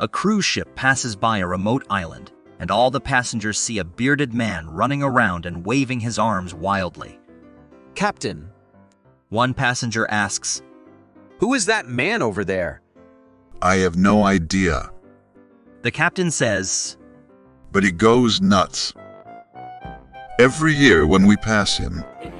A cruise ship passes by a remote island, and all the passengers see a bearded man running around and waving his arms wildly. Captain, One passenger asks, who is that man over there? I have no idea, The captain says, but he goes nuts. Every year when we pass him,